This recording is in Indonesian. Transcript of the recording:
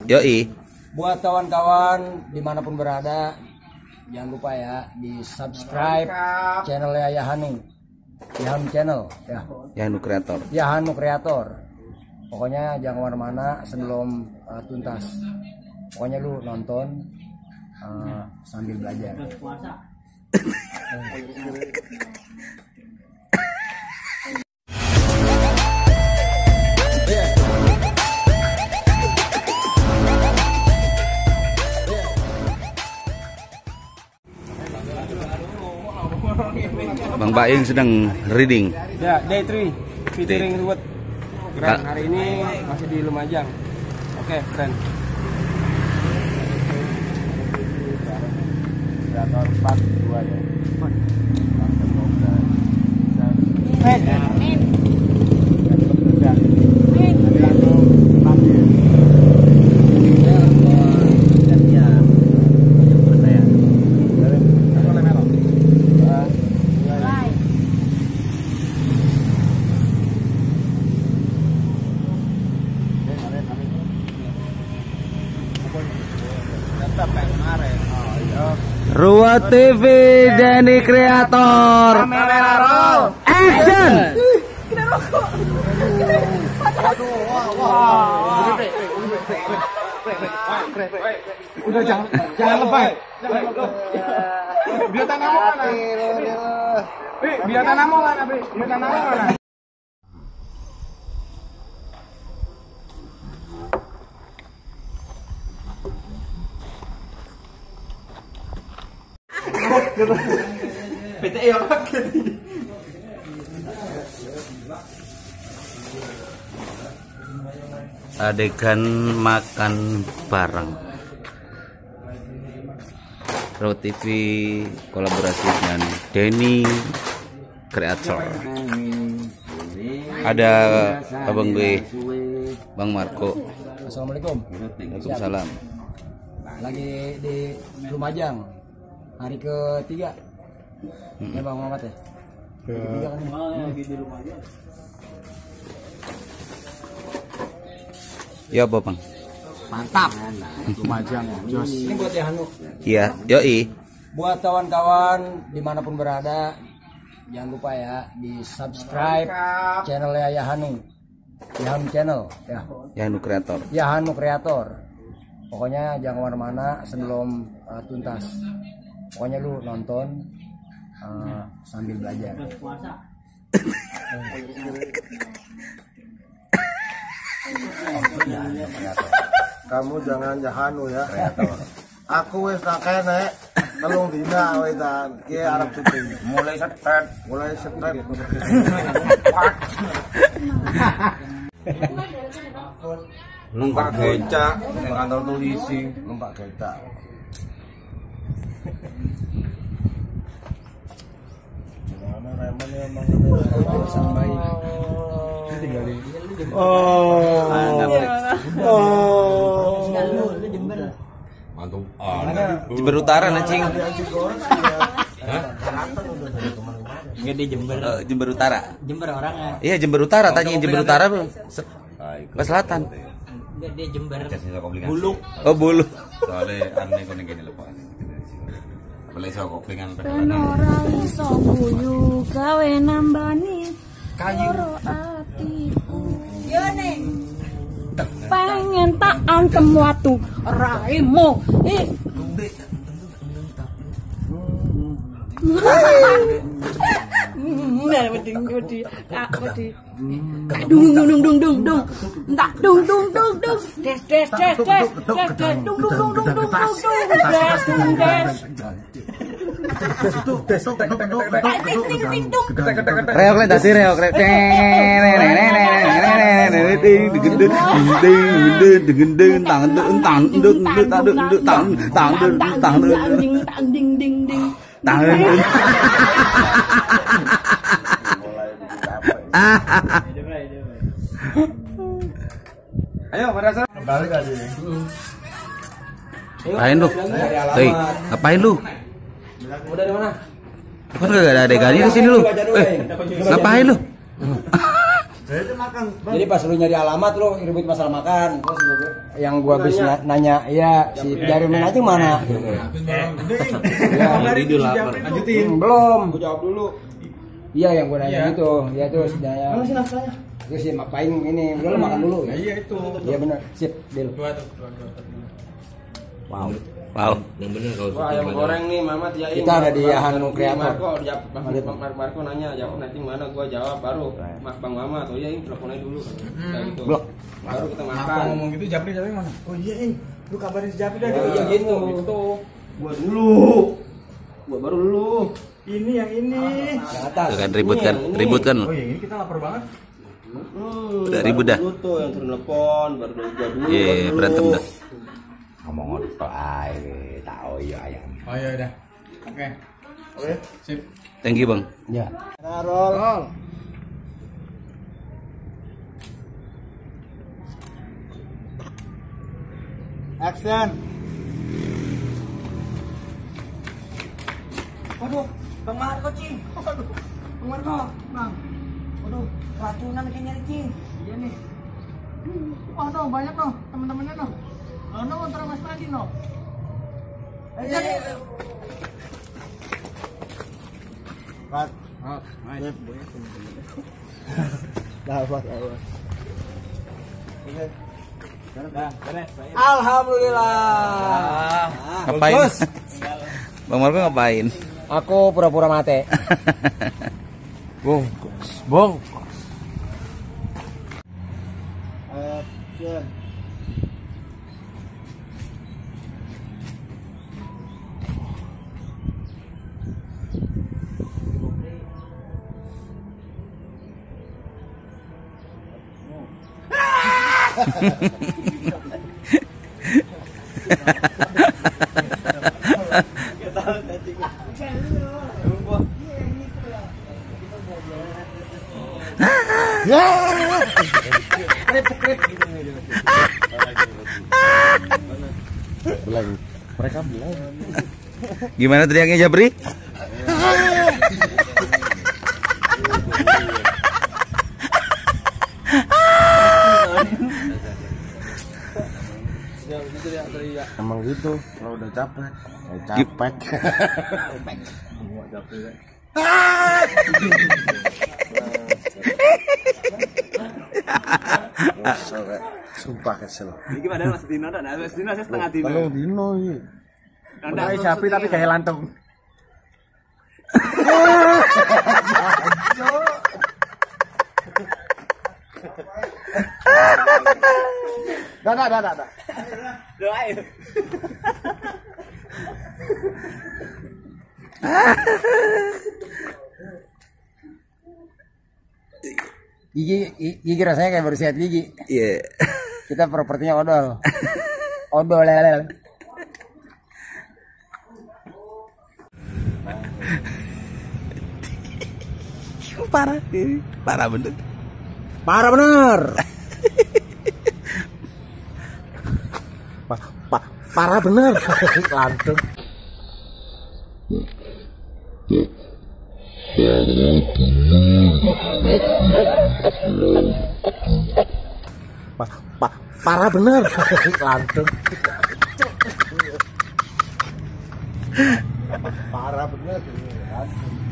Yoi. Buat kawan-kawan dimanapun berada, jangan lupa ya di subscribe channelnya Yahanu channel ya. Yahanu Kreator. Yahanu Kreator. Pokoknya jangan kemana-mana sebelum tuntas. Pokoknya lu nonton sambil belajar. Bang Baing sedang reading. Ya, day 3 featuring Ruwet. Keren, hari ini masih di Lumajang. Oke, keren. Kreator 4 2 ya. Ruwet TV Denny Kreator. Kamera roll. Action. Udah jangan lebay. Biatan namo mana? Biatan namo mana? Biatan namo mana? PT yang kaget. Adegan makan bareng. Ruwet TV kolaborasi dengan Denny Kreator. Ada Abang B, Bang Marco. Assalamualaikum. Waalaikumsalam. Lagi di Lumajang. Hari ketiga. Ya Bang Muhammad ya. Ketiga kan lagi di Lumajang. Ya apa Bang? Mantap. Lumajang. Jos. Ini buat Yahanu. Iya, yoi. Buat kawan-kawan dimanapun berada, jangan lupa ya di subscribe channelnya Yahanu channel ya. Yahanu Kreator. Yahanu Kreator. Pokoknya jangan kemana-mana sebelum tuntas. Pokoknya lu nonton sambil belajar. Kamu jangan Yahanu ya. Aku wis tak kene telung dina wedan ki arep syuting. Mulai setet. Numpak becak ning kantor polisi, Numpak becak. mantap. Jember Utara anjing. Enggak di Jember. Jember Utara. Jember orangnya. Iya, Jember Utara, tanya Jember Utara belum? Ke selatan. Enggak di Jember. Buluk. Oh, Bulu. Soalnya aneh kok ning kene lho Pak. Boleh iso koplingan ora iso guyu gawe nambani kayu atiku yo ning pengen tak antem watu raimu nah beding gudi dung dung dung dung dung entak dung dung dung dung des des des des des dung dung dung dung dung des dung des Reok le dadi reok rek. Ayo, merasa Balik aja. Ngapain lu? Hei, ngapain lu? udah di mana? Kan gak ada adegannya di sini lu. Ngapain lu? Jadi pas lu nyari alamat lu ribut masalah makan. Terus yang gua habis nanya, iya si Jarumin aja mana? Lanjutin. Belum. Gua jawab dulu. Iya yang gua nanya gitu. Ya terus nanya. Terus si ngapain ini? Udah lu makan dulu. Iya itu. Iya benar. Sip, deal. Wow. Yang bener kalau Wah, ayam goreng nih Mamat yain. Kita ada di Hanu Kreator. Marco jawab Marco nanya, jawab nanti mana gua jawab baru Bang Mamat. Oh iya, telepon aja dulu. Kayak gitu. Blok. Baru kita Apa makan. ngomong gitu Japri mana? Oh iya lu kabarin si Japri dah. Iya gitu. Gua dulu. Gua baru dulu. Ini yang ini. Tuh kan ribut kan. Oh iya ini kita lapar banget. Udah ribut dah. Dulu tuh yang turun telepon baru gua dulu. Iya, berantem dah. ngomong apa ae tahu ya ayam. Oh iya udah. Oke. Sip. Thank you, Bang. Ya. Roll. Action. Waduh, Bang Marco, Cing. Waduh, Bang Marco, Bang. Waduh, keracunan kayaknya nih, Cing. Iya nih. Oh, no, banyak no, teman-temannya no. Oh, no, terus lagi no. Cut. Dapat. Alhamdulillah. Ngapain? Bang Marco ngapain? Aku pura-pura mate. Bong. Action. Gimana teriaknya Jabri? Emang gitu, kalau udah capek. Capek. Sumpah kesel. Iki padahal Mas Dino dan Mas Dino saya setengah dino. Kalau dino iki. Anda Japri tapi kayak lantung. Dah. Doain. Gigi rasanya kayak baru sehat gigi. Iya. Kita propertinya odol. Odol lele. Parah. Parah bener. Parah bener. Parah bener. Lantung. Parah bener. Lantung. Parah bener.